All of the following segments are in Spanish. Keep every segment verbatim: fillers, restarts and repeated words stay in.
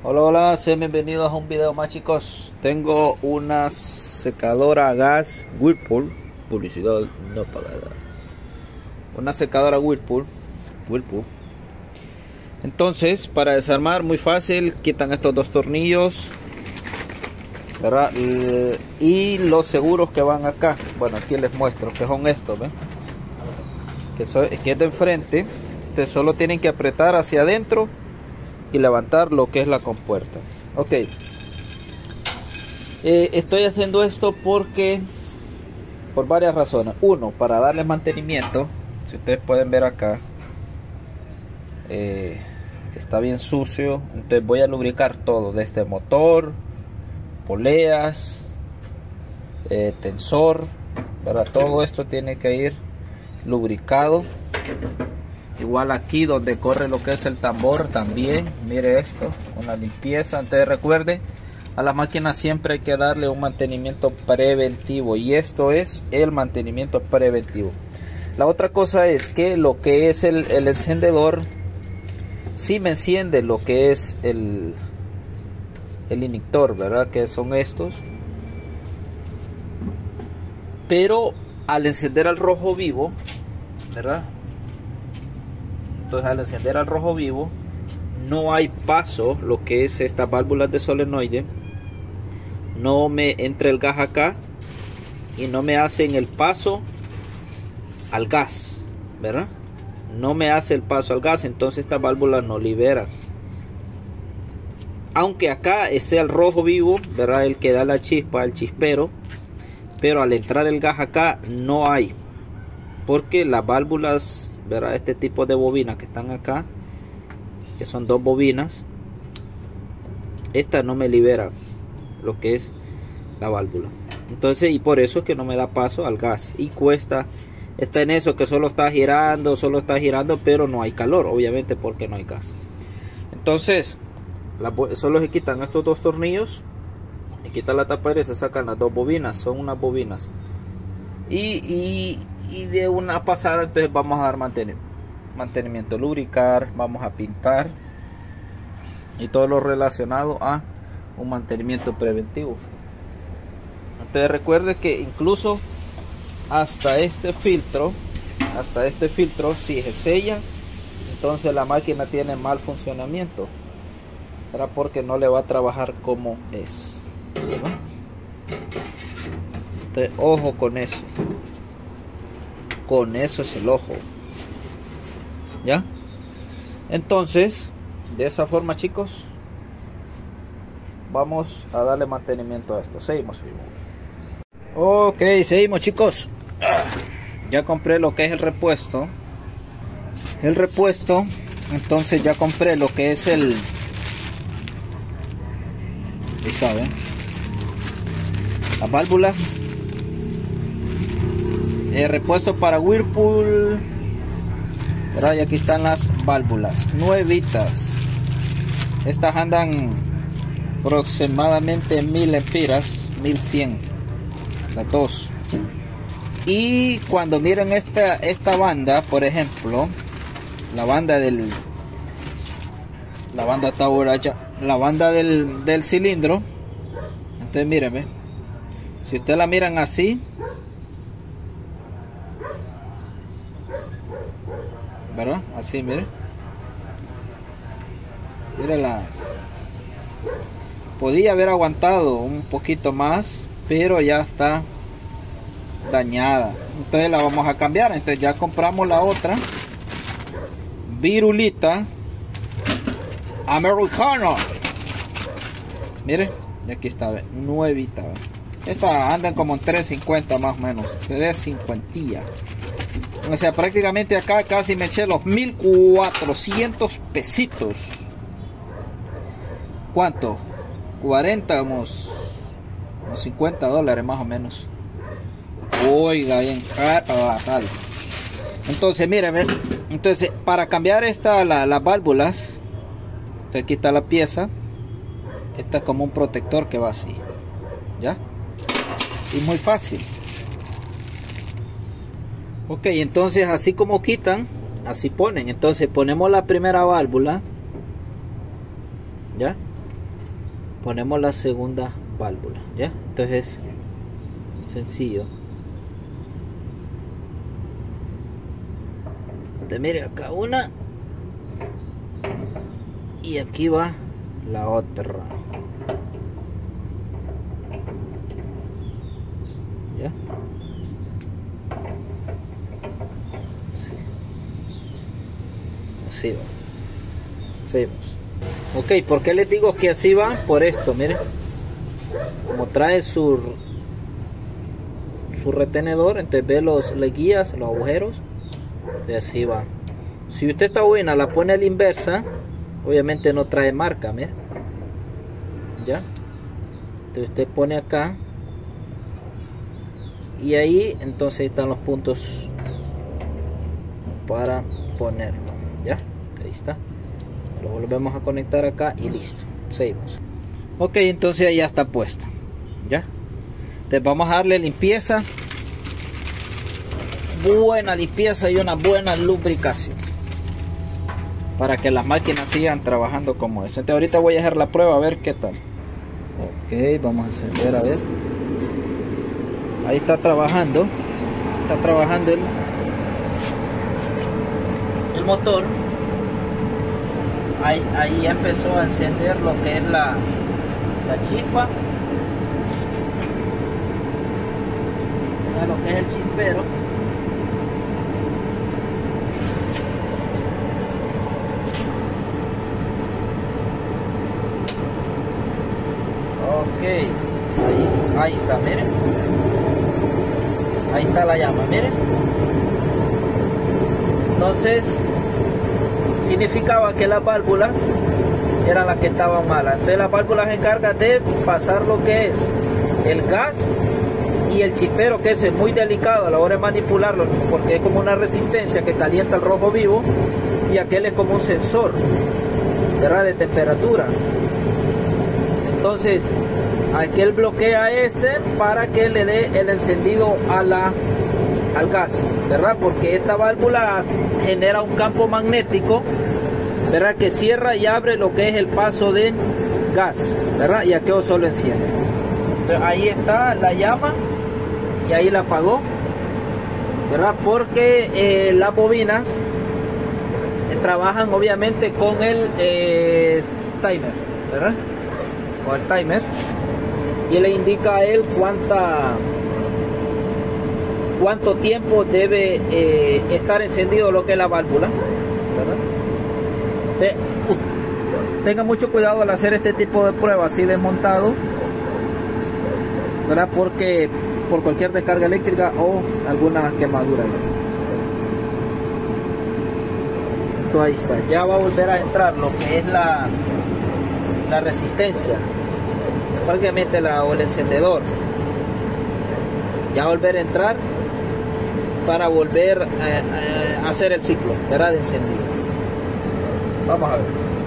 Hola, hola, sean bienvenidos a un video más, chicos. Tengo una secadora a gas Whirlpool, publicidad no pagada. Una secadora Whirlpool, Whirlpool. Entonces, para desarmar, muy fácil, quitan estos dos tornillos, ¿verdad? Y los seguros que van acá. Bueno, aquí les muestro que son estos, ¿ven? Que, so, que es de enfrente. Entonces solo tienen que apretar hacia adentro y levantar lo que es la compuerta. Ok, eh, estoy haciendo esto porque por varias razones. Uno, para darle mantenimiento. Si ustedes pueden ver acá, eh, está bien sucio. Entonces voy a lubricar todo, desde motor, poleas, eh, tensor, ¿verdad? Todo esto tiene que ir lubricado. Igual aquí donde corre lo que es el tambor también, mire esto, una limpieza. Entonces recuerde, a la máquina siempre hay que darle un mantenimiento preventivo, y esto es el mantenimiento preventivo. La otra cosa es que lo que es el, el encendedor, sí me enciende lo que es el, el inyector, ¿verdad? Que son estos. Pero al encender al rojo vivo, ¿verdad? Entonces al encender al rojo vivo no hay paso, lo que es estas válvulas de solenoide, no me entra el gas acá y no me hacen el paso al gas, ¿verdad? No me hace el paso al gas, entonces esta válvula no libera. Aunque acá esté el rojo vivo, ¿verdad? El que da la chispa, el chispero, pero al entrar el gas acá no hay, porque las válvulas, ¿verdad? Este tipo de bobinas que están acá, que son dos bobinas, esta no me libera lo que es la válvula. Entonces, y por eso es que no me da paso al gas y cuesta. Está en eso, que solo está girando, solo está girando, pero no hay calor, obviamente, porque no hay gas. Entonces, la, solo se quitan estos dos tornillos y quitan la tapa y se sacan las dos bobinas. Son unas bobinas. Y, y Y de una pasada, entonces vamos a dar mantenimiento, mantenimiento, lubricar, vamos a pintar y todo lo relacionado a un mantenimiento preventivo. Entonces recuerde que incluso hasta este filtro, hasta este filtro, si se sella, entonces la máquina tiene mal funcionamiento, ¿verdad? Porque no le va a trabajar como es, ¿verdad? Entonces ojo con eso. Con eso es el ojo, ¿ya? Entonces, de esa forma, chicos, vamos a darle mantenimiento a esto. Seguimos, seguimos. Ok, seguimos, chicos. Ya compré lo que es el repuesto. El repuesto, entonces ya compré lo que es el... Ahí está, ¿ven? Las válvulas. El repuesto para Whirlpool, ¿verdad? Y aquí están las válvulas nuevitas. Estas andan aproximadamente mil empiras, mil cien las dos. Y cuando miren esta, esta banda, por ejemplo, la banda del la banda está borracha, la banda del, del cilindro, entonces mírenme, si ustedes la miran así, ¿verdad? Así, mire. Mire la... Podía haber aguantado un poquito más, pero ya está dañada. Entonces la vamos a cambiar. Entonces ya compramos la otra virulita americana. Mire, y aquí está, nuevita. Esta andan como en tres cincuenta más o menos, tres cincuenta. O sea, prácticamente acá casi me eché los mil cuatrocientos pesitos. ¿Cuánto? cuarenta, unos, unos cincuenta dólares más o menos. Oiga, bien cara, tal. Entonces, miren, entonces para cambiar esta, la, las válvulas, entonces aquí está la pieza. Esta es como un protector que va así, ¿ya? Y muy fácil. Ok, entonces así como quitan, así ponen. Entonces ponemos la primera válvula, ¿ya? ponemos la segunda válvula, ya. Entonces sencillo. Entonces mire, acá una y aquí va la otra, ya. Sí. Así va. Seguimos. Ok, ¿por qué les digo que así va? Por esto, miren. Como trae su su retenedor, entonces ve los le guías, los agujeros. Y así va. Si usted esta bobina la pone a la inversa, obviamente no trae marca, miren. Ya. Entonces usted pone acá. Y ahí, entonces ahí están los puntos para ponerlo. Ya, ahí está. Lo volvemos a conectar acá y listo. Seguimos. Ok, entonces ya está puesto. Ya. Entonces vamos a darle limpieza. Buena limpieza y una buena lubricación. Para que las máquinas sigan trabajando como es. Entonces ahorita voy a hacer la prueba a ver qué tal. Ok, vamos a encender a ver. Ahí está trabajando. Está trabajando el, el motor. Ahí, ahí ya empezó a encender lo que es la, la chispa. Mira lo que es el chispero. Ok, ahí, ahí está, miren. Ahí está la llama, miren. Entonces significaba que las válvulas eran las que estaban malas. Entonces las válvulas se encargan de pasar lo que es el gas y el chispero, que es muy delicado a la hora de manipularlo, porque es como una resistencia que calienta el rojo vivo, y aquel es como un sensor, ¿verdad?, de temperatura. Entonces aquel bloquea este para que le dé el encendido a la al gas, ¿verdad? Porque esta válvula genera un campo magnético, ¿verdad?, que cierra y abre lo que es el paso de gas, ¿verdad? Y aquello solo enciende. Entonces ahí está la llama y ahí la apagó, ¿verdad? Porque eh, las bobinas eh, trabajan obviamente con el eh, timer, ¿verdad? Con el timer, y le indica a él cuánta cuánto tiempo debe eh, estar encendido lo que es la válvula, ¿verdad? Eh, uh, tenga mucho cuidado al hacer este tipo de pruebas así desmontado, ¿verdad? Porque por cualquier descarga eléctrica o alguna quemadura. Entonces ahí está, ya va a volver a entrar lo que es la, la resistencia, prácticamente la, o el encendedor. Ya va a volver a entrar para volver a, a hacer el ciclo, ¿verdad?, de encendido. Vamos a ver.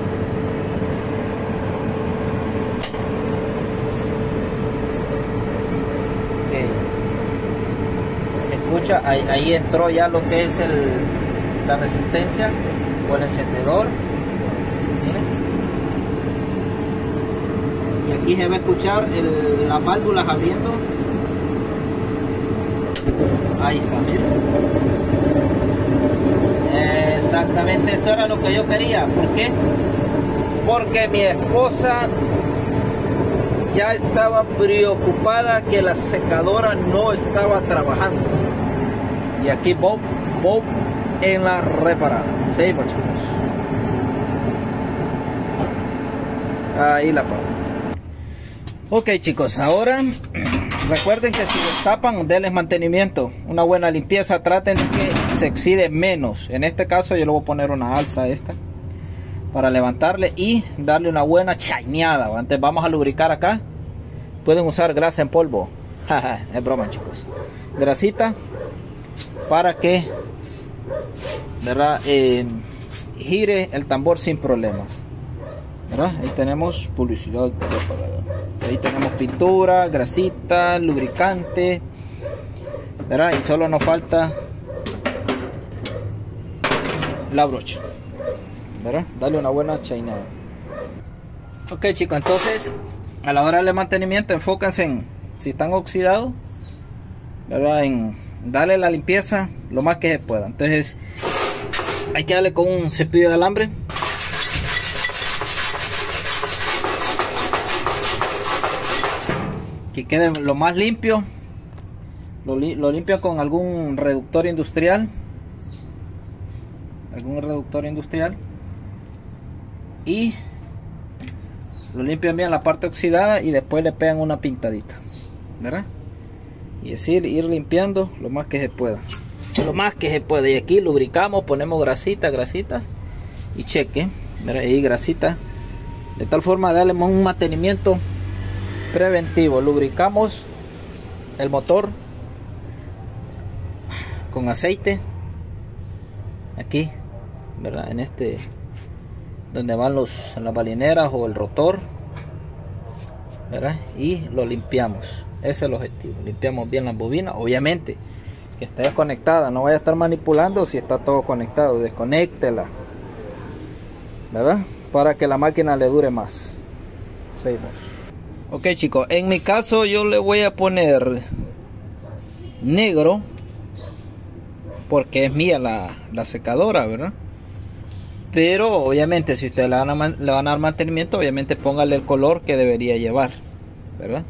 Okay. Se escucha, ahí, ahí entró ya lo que es el, la resistencia o el encendedor. Miren. Y aquí se va a escuchar el, las válvulas abriendo. Ahí está, miren. Exactamente, esto era lo que yo quería. ¿Por qué? Porque mi esposa ya estaba preocupada que la secadora no estaba trabajando. Y aquí Bob, Bob en la reparada. Sí, muchachos. Ahí la pago. Ok, chicos, ahora recuerden que si destapan, denles mantenimiento, una buena limpieza, traten de que se oxide menos. En este caso yo le voy a poner una alza a esta para levantarle y darle una buena chaineada. Antes vamos a lubricar acá. Pueden usar grasa en polvo. Es broma, chicos. Grasita para que, ¿verdad?, eh, gire el tambor sin problemas, ¿verdad? Ahí tenemos publicidad. Ahí tenemos pintura, grasita, lubricante, ¿verdad? Y solo nos falta la brocha, ¿verdad? Dale una buena chainada. Ok, chicos, entonces a la hora del mantenimiento enfóquense en si están oxidados, ¿verdad? En darle la limpieza lo más que se pueda. Entonces hay que darle con un cepillo de alambre. Que quede lo más limpio. Lo, li lo limpio con algún reductor industrial. Algún reductor industrial. Y lo limpian bien la parte oxidada y después le pegan una pintadita, ¿verdad? Y decir, ir limpiando lo más que se pueda. Lo más que se puede. Y aquí lubricamos, ponemos grasita, grasitas. Y cheque, ¿verdad? Y grasita. De tal forma de darle un mantenimiento preventivo. Lubricamos el motor con aceite. Aquí, ¿verdad? En este, donde van los, las balineras o el rotor, ¿verdad? Y lo limpiamos. Ese es el objetivo. Limpiamos bien la bobina. Obviamente que esté desconectada. No vaya a estar manipulando si está todo conectado. Desconéctela, ¿verdad? Para que la máquina le dure más. Seguimos. Ok, chicos. En mi caso yo le voy a poner negro. Porque es mía la, la secadora, ¿verdad? Pero obviamente si ustedes le van, a, le van a dar mantenimiento, obviamente póngale el color que debería llevar, ¿verdad?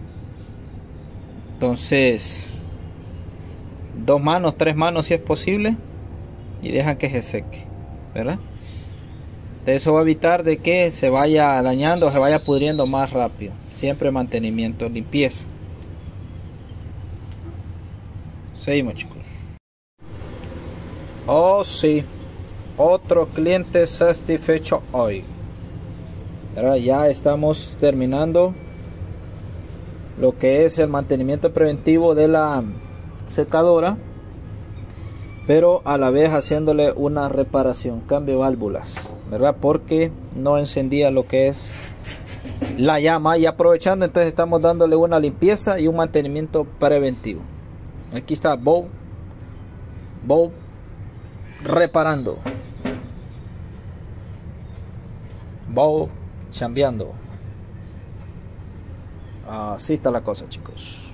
Entonces, dos manos, tres manos si es posible. Y dejan que se seque, ¿verdad? De eso va a evitar de que se vaya dañando o se vaya pudriendo más rápido. Siempre mantenimiento, limpieza. Seguimos, chicos. Oh sí, otro cliente satisfecho hoy. Ahora ya estamos terminando lo que es el mantenimiento preventivo de la secadora, pero a la vez haciéndole una reparación, cambio de válvulas, ¿verdad? Porque no encendía lo que es la llama, y aprovechando entonces estamos dándole una limpieza y un mantenimiento preventivo. Aquí está Bob Bob reparando, Bob chambeando. Así está la cosa, chicos.